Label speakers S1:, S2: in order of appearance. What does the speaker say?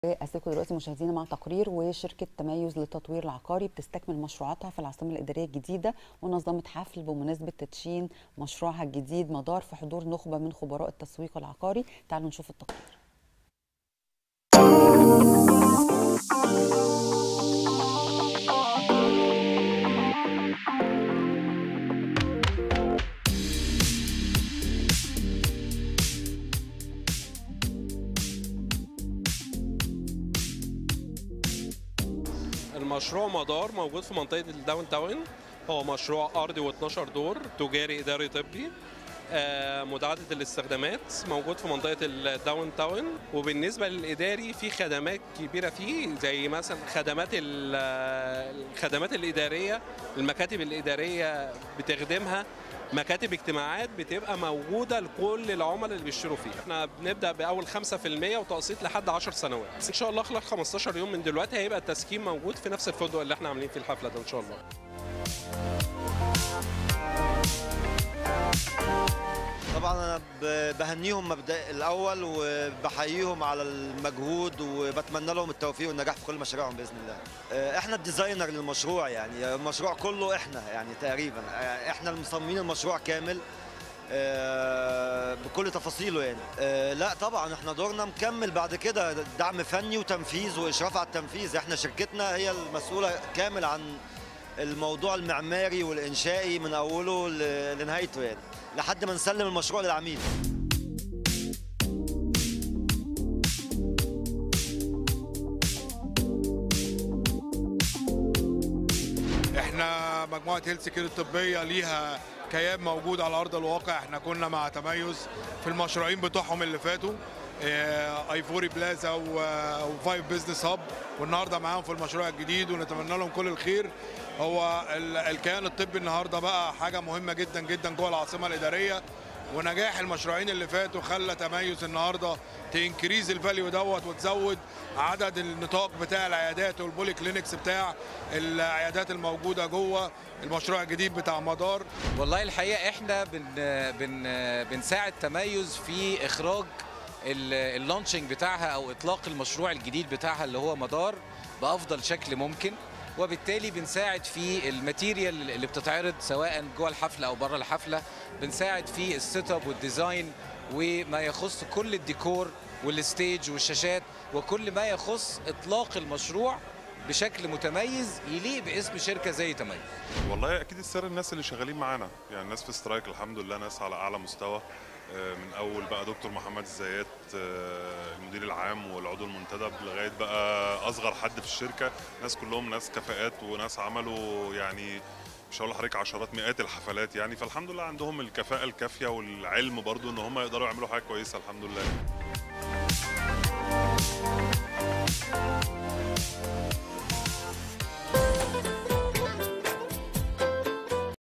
S1: أسيبكم دلوقتي مشاهدينا مع تقرير. وشركة تميز للتطوير العقاري بتستكمل مشروعاتها في العاصمة الإدارية الجديدة، ونظمت حفل بمناسبة تدشين مشروعها الجديد مدار في حضور نخبة من خبراء التسويق العقاري. تعالوا نشوف التقرير.
S2: المشروع مدار موجود في منطقة الداون تاون. هو مشروع أرضي و12 دور تجاري إداري طبي متعدد الاستخدامات، موجود في منطقة الداون تاون. وبالنسبة للإداري في خدمات كبيرة فيه، زي مثلا الخدمات الإدارية، المكاتب الإدارية بتخدمها، مكاتب اجتماعات بتبقى موجودة لكل العملاء اللي بيشتروا فيها. احنا بنبدأ بأول 5% وتقسيط لحد 10 سنوات. إن شاء الله خلال 15 يوم من دلوقتي هيبقى التسكين موجود في نفس الفندق اللي احنا عاملين فيه الحفلة ده إن شاء الله.
S3: طبعا انا بهنيهم مبدئيا الاول وبحييهم على المجهود وبتمنى لهم التوفيق والنجاح في كل مشاريعهم باذن الله. احنا الديزاينر للمشروع، يعني المشروع كله احنا يعني تقريبا احنا المصممين المشروع كامل بكل تفاصيله يعني. لا طبعا احنا دورنا مكمل بعد كده، دعم فني وتنفيذ واشراف على التنفيذ. احنا شركتنا هي المسؤوله كامل عن الموضوع المعماري والإنشائي من أوله لنهايته، يعني لحد ما نسلم المشروع للعميل.
S4: احنا مجموعة هيلث كير الطبية ليها كيان موجود على أرض الواقع. احنا كنا مع تميز في المشروعين بتوعهم اللي فاتوا، ايفوري بلازا وفايف بزنس هاب، والنهارده معاهم في المشروع الجديد ونتمنى لهم كل الخير. هو الكيان الطبي النهارده بقى حاجه مهمه جدا جدا جوه العاصمه الاداريه، ونجاح المشروعين اللي فاتوا خلى تميز النهارده تنكريز الفاليو دوت وتزود عدد النطاق بتاع العيادات والبولي كلينكس بتاع العيادات الموجوده جوه المشروع الجديد بتاع مدار.
S5: والله الحقيقه احنا بنساعد تميز في اخراج اللانشنج بتاعها او اطلاق المشروع الجديد بتاعها اللي هو مدار بافضل شكل ممكن، وبالتالي بنساعد في الماتيريال اللي بتتعرض سواء جوه الحفله او بره الحفله، بنساعد في السيت اب والديزاين وما يخص كل الديكور والستيج والشاشات وكل ما يخص اطلاق المشروع بشكل متميز يليق باسم شركه زي تميز.
S6: والله اكيد السر الناس اللي شغالين معانا، يعني الناس في سترايك الحمد لله ناس على اعلى مستوى، من اول بقى دكتور محمد الزيات المدير العام والعضو المنتدب لغايه بقى اصغر حد في الشركه، ناس كلهم ناس كفاءات وناس عملوا يعني مش هقول لحضرتك عشرات مئات الحفلات يعني، فالحمد لله عندهم الكفاءه الكافيه والعلم برضو ان هم يقدروا يعملوا حاجه كويسه الحمد لله.